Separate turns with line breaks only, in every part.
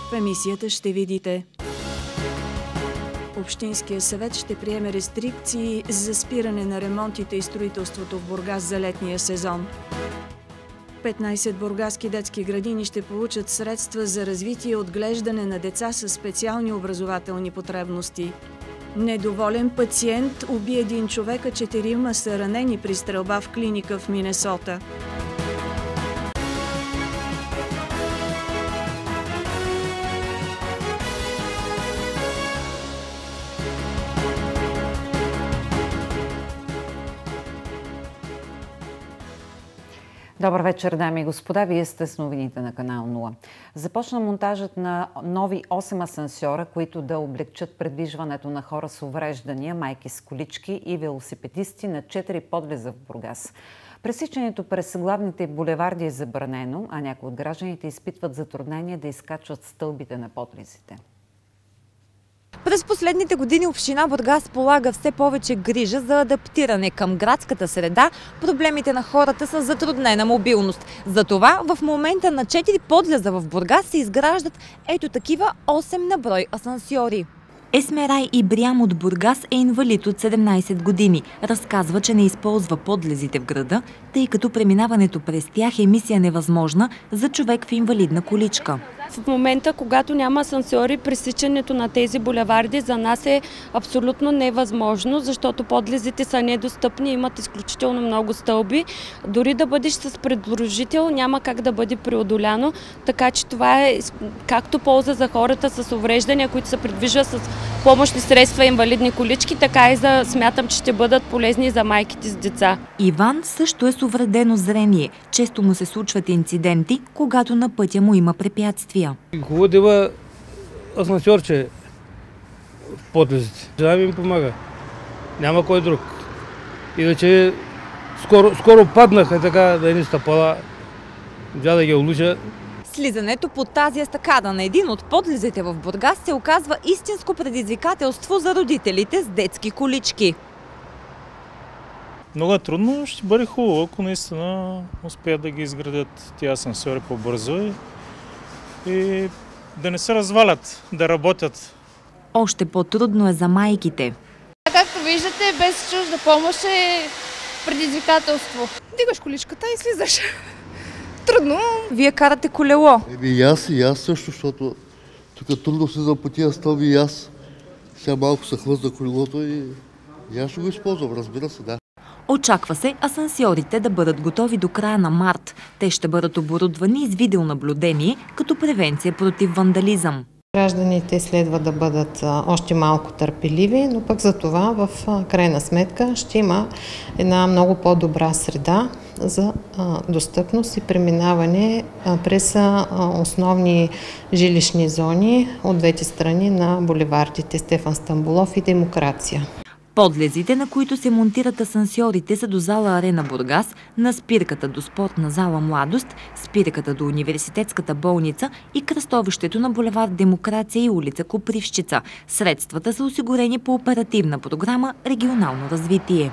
В емисията ще видите: Общинския съвет ще приеме рестрикции за спиране на ремонтите и строителството в Бургас за летния сезон. 15 бургаски детски градини ще получат средства за развитие и отглеждане на деца със специални образователни потребности. Недоволен пациент уби един човек, а 4 са ранени при стрелба в клиника в Минесота.
Добър вечер, дами и господа. Вие сте с новините на канал 0. Започна монтажът на нови 8 асансьора, които да облегчат предвижването на хора с увреждания, майки с колички и велосипедисти на 4 подлеза в Бургас. Пресичането през главните булеварди е забранено, а някои от гражданите изпитват затруднение да изкачват стълбите на подлезите.
През последните години община Бургас полага все повече грижа за адаптиране към градската среда. Проблемите на хората са затруднена мобилност. Затова в момента на 4 подлеза в Бургас се изграждат ето такива 8 на брой асансьори. Есмерай Ибрям от Бургас е инвалид от 17 години. Разказва, че не използва подлезите в града, тъй като преминаването през тях е мисия невъзможна за човек в инвалидна количка.
В момента, когато няма асансьори, пресичането на тези булеварди за нас е абсолютно невъзможно, защото подлезите са недостъпни, имат изключително много стълби. Дори да бъдеш с придружител, няма как да бъде преодоляно, така че това е както полза за хората с увреждания, които се придвижват с помощни средства, инвалидни колички, така и смятам, че ще бъдат полезни за майките с деца.
Иван също е с увредено зрение. Често му се случват инциденти, когато на пътя му има препятствия.
Хубаво да има асансьорче в подлезите. Това ми помага. Няма кой друг. Иначе скоро паднаха така да ни стъпала. Да ги улуча.
Слизането по тази естакада на един от подлезите в Бургас се оказва истинско предизвикателство за родителите с детски колички.
Много е трудно, ще бъде хубаво, ако наистина успеят да ги изградят тия асансьори по-бързо и да не се развалят, да работят.
Още по-трудно е за майките.
Както виждате, без чужда помощ е предизвикателство. Дигаш количката и слизаш. Трудно.
Вие карате колело?
И аз също, защото тук трудно слизам по тия стълби и аз. Сега малко се хлъзна колелото и аз ще го използвам, разбира се, да.
Очаква се асансьорите да бъдат готови до края на март. Те ще бъдат оборудвани с видеонаблюдение като превенция против вандализъм.
Гражданите следва да бъдат още малко търпеливи, но пък за това в крайна сметка ще има една много по-добра среда за достъпност и преминаване през основни жилищни зони от двете страни на булевардите Стефан Стамболов и Демокрация.
Подлезите, на които се монтират асансьорите, са до зала Арена Бургас, на спирката до спортна зала Младост, спирката до университетската болница и кръстовището на булевард Демокрация и улица Копривщица. Средствата са осигурени по оперативна програма «Регионално развитие».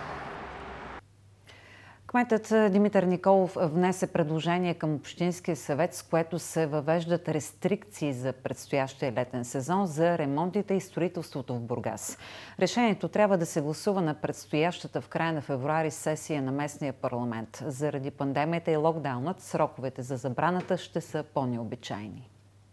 Кметът Димитър Николов внесе предложение към Общинския съвет, с което се въвеждат рестрикции за предстоящия летен сезон за ремонтите и строителството в Бургас. Решението трябва да се гласува на предстоящата в края на февруари сесия на местния парламент. Заради пандемията и локдаунът, сроковете за забраната ще са по-необичайни.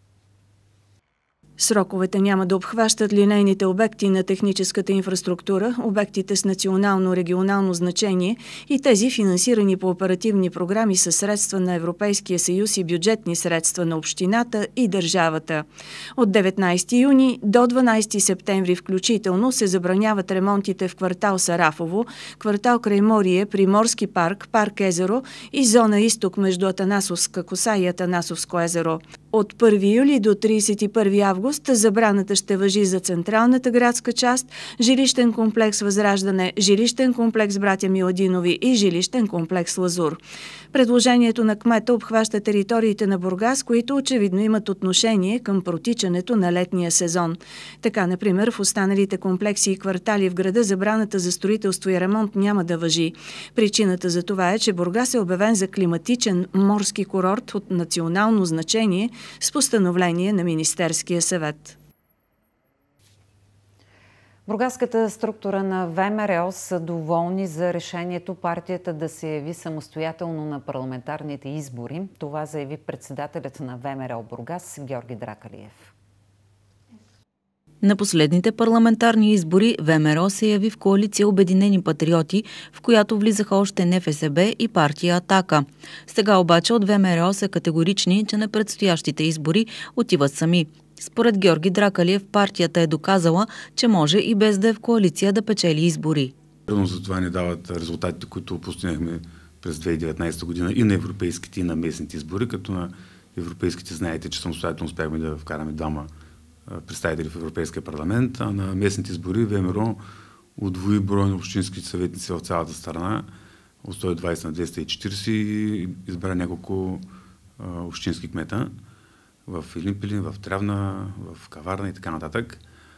Сроковете няма да обхващат линейните обекти на техническата инфраструктура, обектите с национално-регионално значение и тези финансирани по оперативни програми със средства на Европейския съюз и бюджетни средства на общината и държавата. От 19 юни до 12 септември включително се забраняват ремонтите в квартал Сарафово, квартал Крайморие, Приморски парк, парк Езеро и зона Изток между Атанасовска коса и Атанасовско езеро. От 1 юли до 31 август забраната ще важи за централната градска част, жилищен комплекс Възраждане, жилищен комплекс Братя Миладинови и жилищен комплекс Лазур. Предложението на кмета обхваща териториите на Бургас, които очевидно имат отношение към протичането на летния сезон. Така, например, в останалите комплекси и квартали в града забраната за строителство и ремонт няма да важи. Причината за това е, че Бургас е обявен за климатичен морски курорт от национално значение, с постановление на Министерския съвет.
Бургаската структура на ВМРО са доволни за решението партията да се яви самостоятелно на парламентарните избори. Това заяви председателят на ВМРО Бургас Георги Дракалиев.
На последните парламентарни избори ВМРО се яви в коалиция Обединени патриоти, в която влизаха още НФСБ и партия Атака. Сега обаче от ВМРО са категорични, че на предстоящите избори отиват сами. Според Георги Дракалиев, партията е доказала, че може и без да е в коалиция да печели избори.
За това ни дават резултатите, които постигнахме през 2019 година и на европейските, и на местните избори, като на европейските знаете, че самостоятелно успяхме да вкараме двама представители в Европейския парламент, а на местните избори ВМРО удвои броя на общинските съветници в цялата страна от 120 на 240 и избра няколко общински кмета в Илимпелин, в Трявна, в Каварна и така нататък.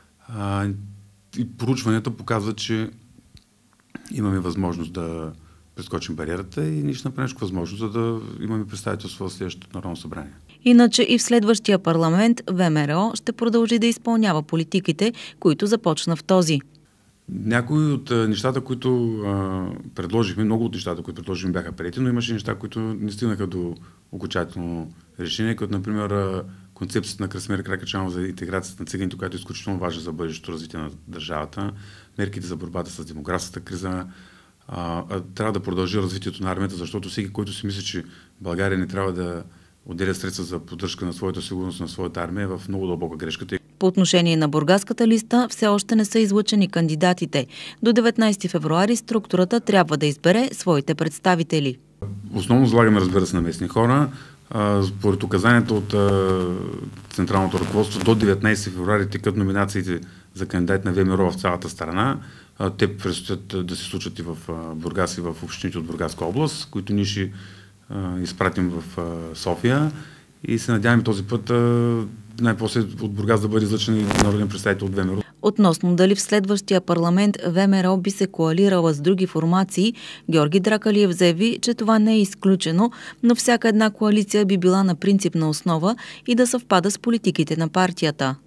И проучванията показват, че имаме възможност да прескочим бариерата и ние ще направим възможност, за да имаме представителство в следващото Народно събрание.
Иначе и в следващия парламент ВМРО ще продължи да изпълнява политиките, които започна в този.
Някои от нещата, които предложихме, много от нещата, които предложихме, бяха приети, но имаше неща, които не стигнаха до окончателно решение, като например концепцията на Красимир Каракачанов за интеграцията на циганите, която е изключително важна за бъдещето развитие на държавата, мерките за борбата с демографската криза. Трябва да продължи развитието на армията, защото всеки, който си мисли, че България не трябва да отделя средства за поддръжка на своята сигурност, на своята армия, е в много дълбока грешка.
По отношение на бургаската листа все още не са излъчени кандидатите. До 19 февруари структурата трябва да избере своите представители.
Основно залагаме, разбира се, на местни хора. Според указанията от Централното ръководство до 19 февруари текат номинациите за кандидат на ВМРО в цялата страна. Те предстоят да се случат и в Бургас и в общините от Бургаска област, които ние ще изпратим в София и се надяваме този път най-после от Бургас да бъде излъчен и народен представител от ВМРО.
Относно дали в следващия парламент ВМРО би се коалирала с други формации, Георги Дракалиев заяви, че това не е изключено, но всяка една коалиция би била на принципна основа и да съвпада с политиките на партията.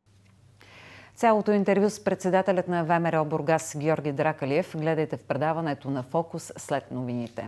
Цялото интервю с председателят на ВМРО Бургас Георги Дракалиев гледайте в предаването на Фокус след новините.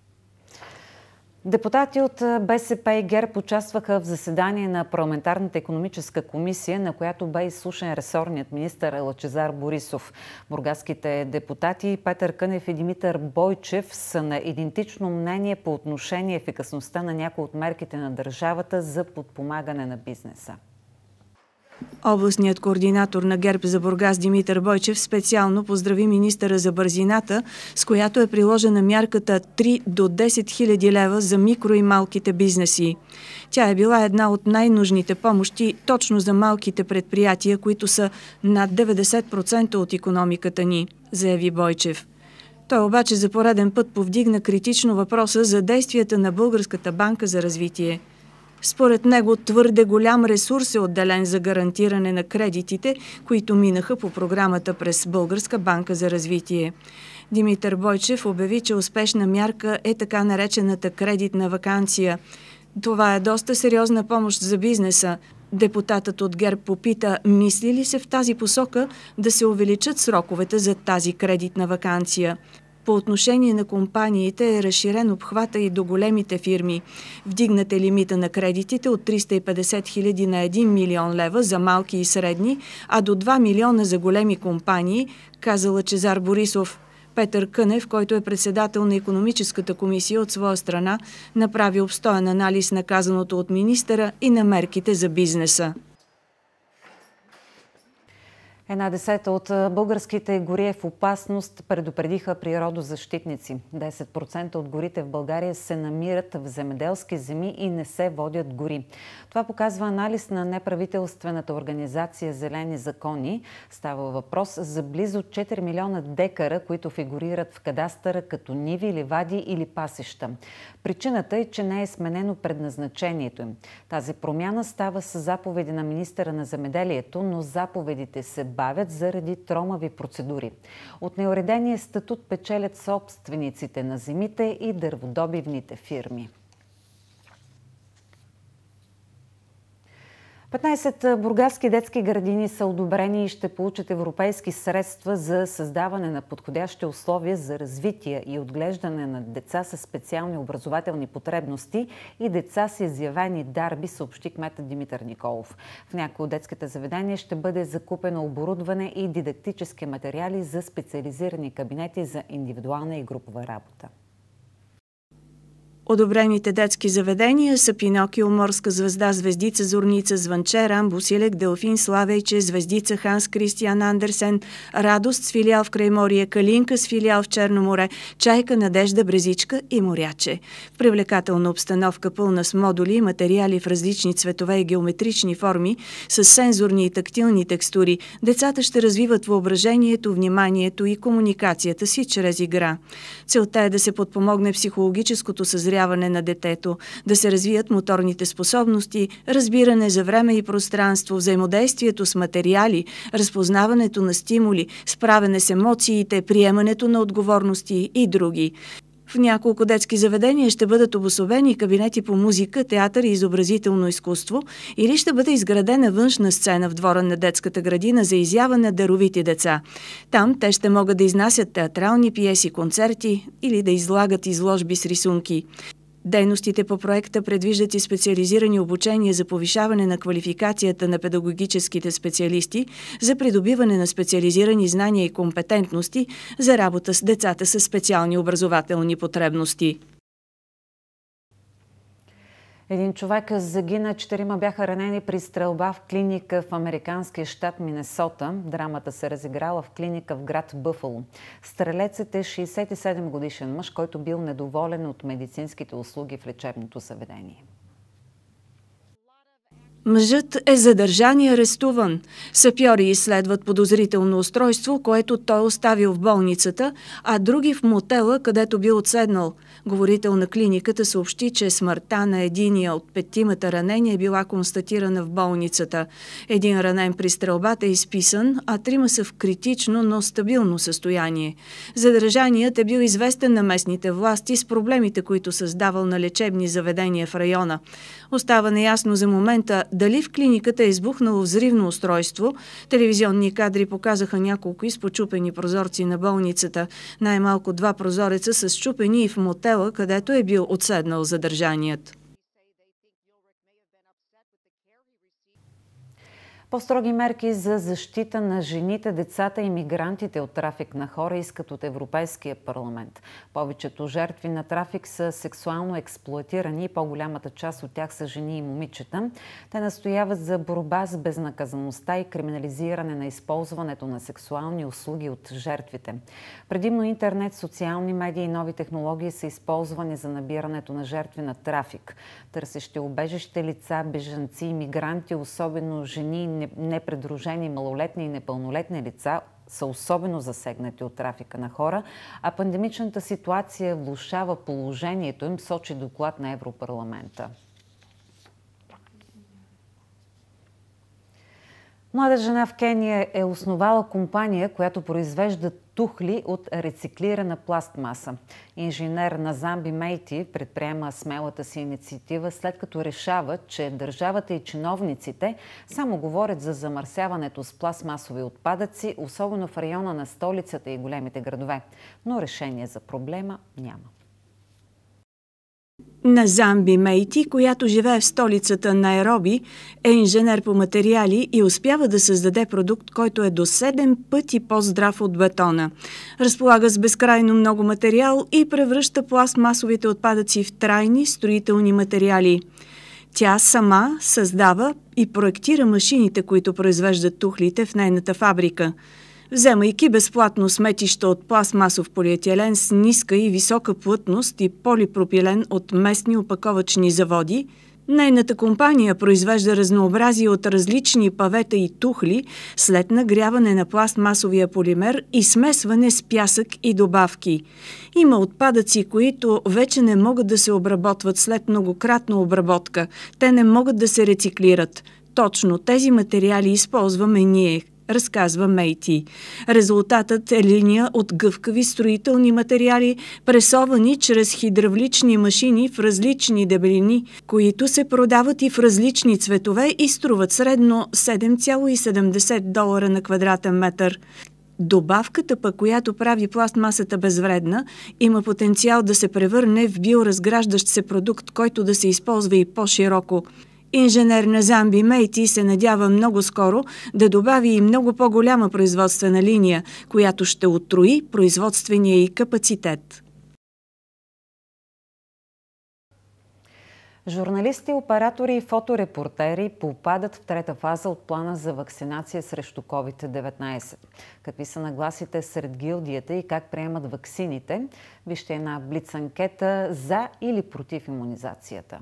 Депутати от БСП и ГЕРБ участваха в заседание на парламентарната икономическа комисия, на която бе изслушан ресорният министър Лъчезар Борисов. Бургаските депутати Петър Кънев и Димитър Бойчев са на идентично мнение по отношение ефикасността на някои от мерките на държавата за подпомагане на бизнеса.
Областният координатор на ГЕРБ за Бургас Димитър Бойчев специално поздрави министъра за бързината, с която е приложена мярката 3 до 10 хиляди лева за микро и малките бизнеси. Тя е била една от най-нужните помощи точно за малките предприятия, които са над 90% от икономиката ни, заяви Бойчев. Той обаче за пореден път повдигна критично въпроса за действията на Българската банка за развитие. Според него твърде голям ресурс е отделен за гарантиране на кредитите, които минаха по програмата през Българска банка за развитие. Димитър Бойчев обяви, че успешна мярка е така наречената кредитна ваканция. Това е доста сериозна помощ за бизнеса. Депутатът от ГЕРБ попита, мисли ли се в тази посока да се увеличат сроковете за тази кредитна ваканция. По отношение на компаниите е разширен обхвата и до големите фирми. Вдигнат е лимита на кредитите от 350 хиляди на 1 милион лева за малки и средни, а до 2 милиона за големи компании, каза Лъчезар Борисов. Петър Кънев, който е председател на икономическата комисия от своя страна, направи обстоен анализ на казаното от министъра и на мерките за бизнеса.
1/10 от българските гори е в опасност, предупредиха природозащитници. 10% от горите в България се намират в земеделски земи и не се водят гори. Това показва анализ на неправителствената организация Зелени закони. Става въпрос за близо 4 милиона декара, които фигурират в кадастъра като ниви, ливади или пасища. Причината е, че не е сменено предназначението им. Тази промяна става с заповеди на министъра на земеделието, но заповедите се бавят заради тромави процедури. От неуредения статут печелят собствениците на земите и дърводобивните фирми. 15 бургаски детски градини са одобрени и ще получат европейски средства за създаване на подходящи условия за развитие и отглеждане на деца с специални образователни потребности и деца с изявени дарби, съобщи кметът Димитър Николов. В някои от детските заведения ще бъде закупено оборудване и дидактически материали за специализирани кабинети за индивидуална и групова работа.
Одобрените детски заведения са Пинокио, Морска звезда, Звездица, Зорница, Звънче, Рамбо, Силек, Делфин, Славейче, Звездица, Ханс Кристиан Андерсен, Радост с филиал в Крайморие, Калинка с филиал в Черно море, Чайка, Надежда, Брезичка и Моряче. В привлекателна обстановка, пълна с модули и материали в различни цветове и геометрични форми, с сензорни и тактилни текстури, децата ще развиват въображението, вниманието и комуникацията си чрез игра. Целта е да се подпомогне психологическото съзряване на детето, да се развият моторните способности, разбиране за време и пространство, взаимодействието с материали, разпознаването на стимули, справяне с емоциите, приемането на отговорности и други. В няколко детски заведения ще бъдат обособени кабинети по музика, театър и изобразително изкуство или ще бъде изградена външна сцена в двора на детската градина за изява на даровити деца. Там те ще могат да изнасят театрални пиеси, концерти или да излагат изложби с рисунки. Дейностите по проекта предвиждат и специализирани обучения за повишаване на квалификацията на педагогическите специалисти, за придобиване на специализирани знания и компетентности за работа с децата с специални образователни потребности.
Един човек загина, 4 бяха ранени при стрелба в клиника в американския щат Минесота. Драмата се разиграла в клиника в град Бъфало. Стрелецът е 67-годишен мъж, който бил недоволен от медицинските услуги в лечебното заведение.
Мъжът е задържан и арестуван. Сапьори изследват подозрително устройство, което той оставил в болницата, а други в мотела, където бил отседнал. Говорител на клиниката съобщи, че смъртта на единия от 5 ранени е била констатирана в болницата. Един ранен при стрелбата е изписан, а 3 са в критично, но стабилно състояние. Задържаният е бил известен на местните власти с проблемите, които създавал на лечебни заведения в района. Остава неясно за момента дали в клиниката е избухнало взривно устройство. Телевизионни кадри показаха няколко изпочупени прозорци на болницата. Най-малко 2 прозореца са счупени и в мотела, където е бил отседнал задържаният.
По-строги мерки за защита на жените, децата и мигрантите от трафик на хора искат от Европейския парламент. Повечето жертви на трафик са сексуално експлоатирани и по-голямата част от тях са жени и момичета. Те настояват за борба с безнаказаността и криминализиране на използването на сексуални услуги от жертвите. Предимно интернет, социални медии и нови технологии са използвани за набирането на жертви на трафик. Търсещи убежище лица, бежанци и мигранти, особено жени, непридружени малолетни и непълнолетни лица, са особено засегнати от трафика на хора, а пандемичната ситуация влошава положението им, сочи доклад на Европарламента. Млада жена в Кения е основала компания, която произвежда тухли от рециклирана пластмаса. Инженер Назамби Мейти предприема смелата си инициатива, след като решава, че държавата и чиновниците само говорят за замърсяването с пластмасови отпадъци, особено в района на столицата и големите градове. Но решение за проблема няма.
Назамби Мейти, която живее в столицата Найроби, е инженер по материали и успява да създаде продукт, който е до 7 пъти по-здрав от бетона. Разполага с безкрайно много материал и превръща пластмасовите отпадъци в трайни строителни материали. Тя сама създава и проектира машините, които произвеждат тухлите в нейната фабрика. Вземайки безплатно сметища от пластмасов полиетилен с ниска и висока плътност и полипропилен от местни опаковъчни заводи, нейната компания произвежда разнообразие от различни павета и тухли след нагряване на пластмасовия полимер и смесване с пясък и добавки. Има отпадъци, които вече не могат да се обработват след многократна обработка. Те не могат да се рециклират. Точно тези материали използваме ние. разказва Мейти. Резултатът е линия от гъвкави строителни материали, пресовани чрез хидравлични машини в различни дебелини, които се продават и в различни цветове и струват средно $7,70 на квадратен метър. Добавката пък, която прави пластмасата безвредна, има потенциал да се превърне в биоразграждащ се продукт, който да се използва и по-широко. Инженер Назамби Мейти се надява много скоро да добави и много по-голяма производствена линия, която ще утрои производствения и капацитет.
Журналисти, оператори и фоторепортери попадат в трета фаза от плана за вакцинация срещу COVID-19. Какви са нагласите сред гилдията и как приемат ваксините? Вижте една блиц-анкета за или против имунизацията.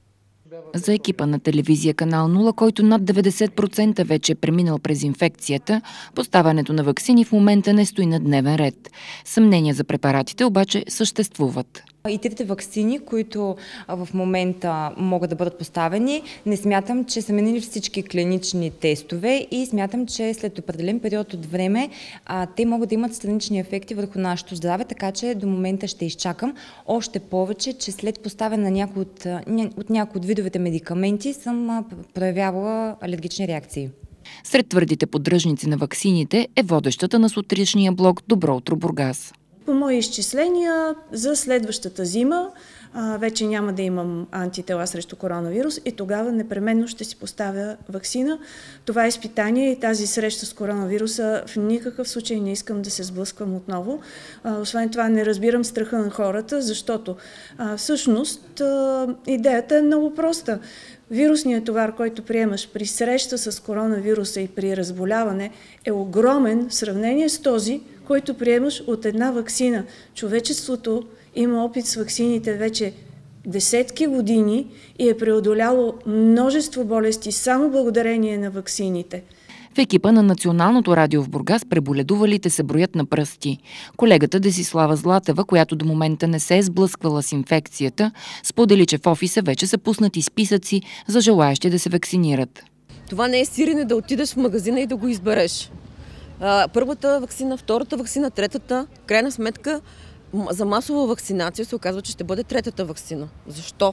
За екипа на телевизия Канал 0, който над 90% вече е преминал през инфекцията, поставянето на ваксини в момента не стои на дневен ред. Съмнения за препаратите обаче съществуват.
И трите ваксини, които в момента могат да бъдат поставени, не смятам, че са минали всички клинични тестове и смятам, че след определен период от време те могат да имат странични ефекти върху нашето здраве, така че до момента ще изчакам. Още повече, че след поставяне на някои от видовете медикаменти съм проявявала алергични реакции.
Сред твърдите поддръжници на ваксините е водещата на сутрешния блог Добро утро, Бургас.
По мои изчисления, за следващата зима вече няма да имам антитела срещу коронавирус и тогава непременно ще си поставя ваксина. Това е изпитание и тази среща с коронавируса в никакъв случай не искам да се сблъсквам отново. Освен това не разбирам страха на хората, защото всъщност идеята е много проста. Вирусният товар, който приемаш при среща с коронавируса и при разболяване, е огромен в сравнение с този, който приемаш от една ваксина. Човечеството има опит с ваксините вече десетки години и е преодоляло множество болести само благодарение на ваксините.
В екипа на Националното радио в Бургас преболедувалите се броят на пръсти. Колегата Десислава Златева, която до момента не се е сблъсквала с инфекцията, сподели, че в офиса вече са пуснати списъци за желаящи да се вакцинират.
Това не е сирене да отидеш в магазина и да го избереш. Първата ваксина, втората ваксина, третата, крайна сметка за масова вакцинация се оказва, че ще бъде третата ваксина. Защо?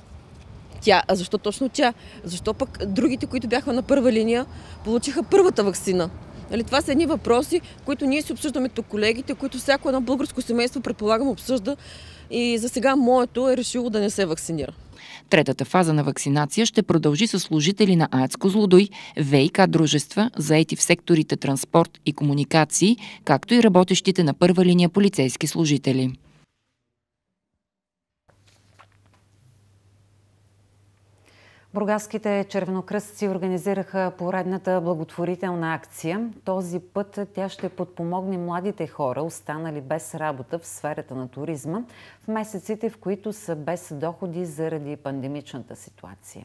Защо точно тя? Защо пък другите, които бяха на първа линия, получиха първата ваксина? Това са едни въпроси, които ние си обсъждаме тук колегите, които всяко едно българско семейство, предполагам, обсъжда и за сега моето е решило да не се вакцинира.
Третата фаза на вакцинация ще продължи с служители на АЕЦ Козлодуй, ВиК дружества, заети в секторите транспорт и комуникации, както и работещите на първа линия полицейски служители.
Бургаските червенокръстци организираха поредната благотворителна акция. Този път тя ще подпомогне младите хора, останали без работа в сферата на туризма, в месеците, в които са без доходи заради пандемичната ситуация.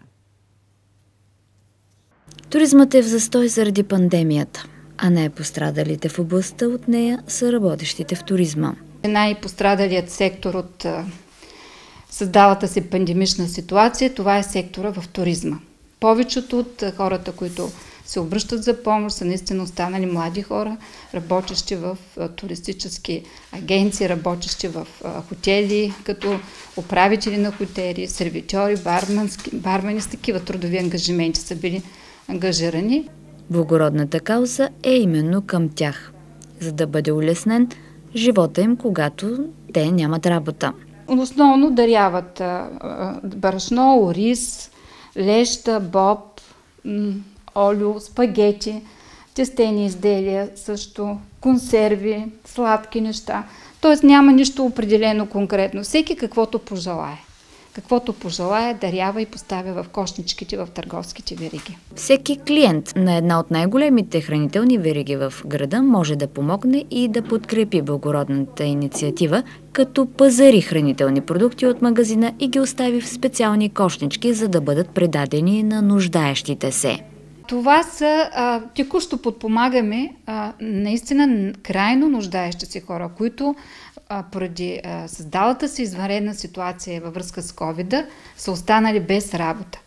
Туризмът е в застой заради пандемията, а най-пострадалите в областта от нея са работещите в туризма.
Най-пострадалият сектор от създалата се пандемична ситуация, това е сектора в туризма. Повечето от хората, които се обръщат за помощ, са наистина останали млади хора, работещи в туристически агенции, работещи в хотели, като управители на хотели, сервитьори, бармани с такива трудови ангажименти са били ангажирани.
Благородната кауза е именно към тях, за да бъде улеснен живота им, когато те нямат работа.
Основно даряват брашно, ориз, леща, боб, олио, спагети, тестени изделия, също консерви, сладки неща. Тоест няма нищо определено конкретно. Всеки каквото пожелае. Каквото пожелае, дарява и поставя в кошничките в търговските вериги.
Всеки клиент на една от най-големите хранителни вериги в града може да помогне и да подкрепи благородната инициатива, като пазари хранителни продукти от магазина и ги остави в специални кошнички, за да бъдат предадени на нуждаещите се.
Това са текущо подпомагаме наистина крайно нуждаещи се хора, които поради създалата се извънредна ситуация във връзка с COVID-а са останали без работа.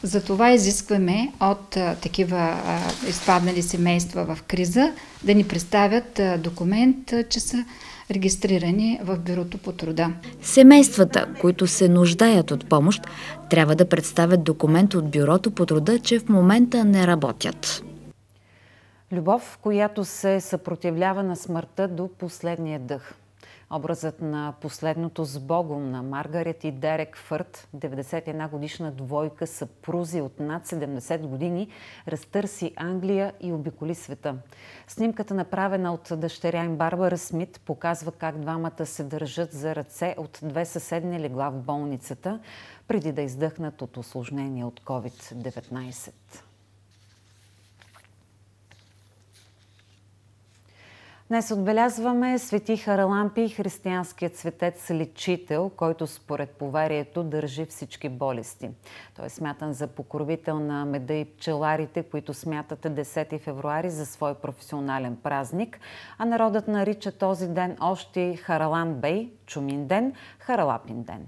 Затова изискваме от такива изпаднали семейства в криза да ни представят документ, че са регистрирани в Бюрото по труда.
Семействата, които се нуждаят от помощ, трябва да представят документ от Бюрото по труда, че в момента не работят.
Любов, която се съпротивлява на смъртта до последния дъх. Образът на последното с Богом на Маргарет и Дерек Фърт, 91-годишна двойка съпрузи от над 70 години, разтърси Англия и обиколи света. Снимката, направена от дъщеря им Барбара Смит, показва как двамата се държат за ръце от 2 съседни легла в болницата, преди да издъхнат от усложнения от COVID-19. Днес отбелязваме Свети Харалампий, християнският светец-лечител, който според поверието държи всички болести. Той е смятан за покровител на меда и пчеларите, които смятат 10 февруари за свой професионален празник, а народът нарича този ден още Харалан Бей, Чумин ден, Харалапин ден.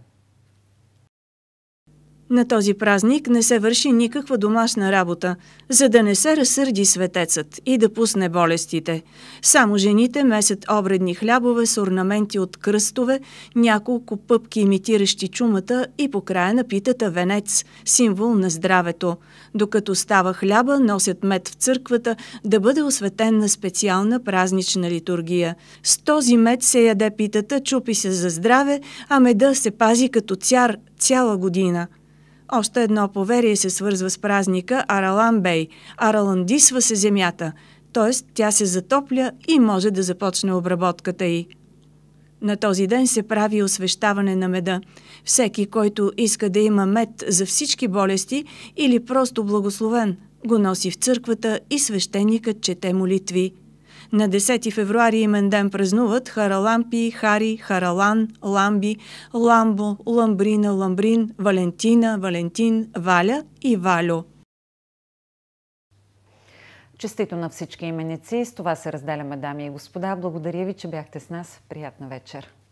На този празник не се върши никаква домашна работа, за да не се разсърди светецът и да пусне болестите. Само жените месят обредни хлябове с орнаменти от кръстове, няколко пъпки имитиращи чумата и по края на питата венец, символ на здравето. Докато става хляба, носят мед в църквата да бъде осветен на специална празнична литургия. С този мед се яде питата, чупи се за здраве, а меда се пази като цяр цяла година. Още едно поверие се свързва с празника Аралан Бей. Араландисва се земята, т.е. тя се затопля и може да започне обработката й. На този ден се прави освещаване на меда. Всеки, който иска да има мед за всички болести или просто благословен, го носи в църквата и свещеникът чете молитви. На 10 февруари имен ден празнуват Харалампий, Хари, Харалан, Ламби, Ламбо, Ламбрина, Ламбрин, Валентина, Валентин, Валя и Валю.
Честито на всички именици. С това се разделяме, дами и господа. Благодаря ви, че бяхте с нас. Приятна вечер.